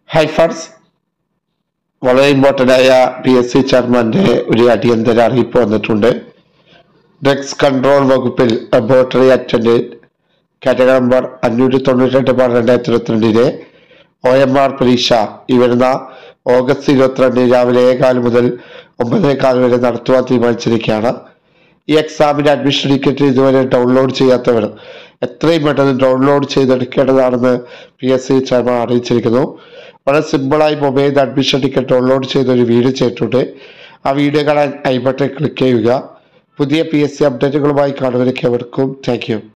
High ഫാർസ് വളരെ important ആയ PSC ചെയർമാന്റെ ഒരു അടിയന്തര അറിയിപ്പ് വന്നിട്ടുണ്ട്. ഡ്രഗ്സ് കൺട്രോൾ വകുപ്പിൽ laboratory attendant category number 592/2022 OMR പരീക്ഷ ഈ വരുന്ന ഓഗസ്റ്റ് 22 രാവിലെ 7:15 മുതൽ 9:15 വരെ നടത്തുവാൻ തീരുമാനിച്ചിരിക്കുകയാണ്. ഈ എക്സാമിന്റെ അഡ്മിഷൻ ടിക്കറ്റ് ഇതുവരെ ഡൗൺലോഡ് ചെയ്യാത്തവർ എത്രയും പെട്ടെന്ന് ഡൗൺലോഡ് ചെയ്തെടുക്കേണ്ടതാണെന്ന് PSC ചെയർമാൻ അറിയിച്ചിരിക്കുന്നു. വളരെ സിമ്പിളായി മൊബൈൽ അഡ്മിഷൻ ടിക്കറ്റ് ഡൗൺലോഡ് ചെയ്ത ഒരു വീഡിയോ ചെയ്തിട്ടുണ്ട്. ആ വീഡിയോ കാണാൻ ഐ ബട്ടൺ ക്ലിക്ക് ചെയ്യുക. പുതിയ PSC അപ്ഡേറ്റുകളുമായി കാണുന്നവരേക്കും താങ്ക് യു.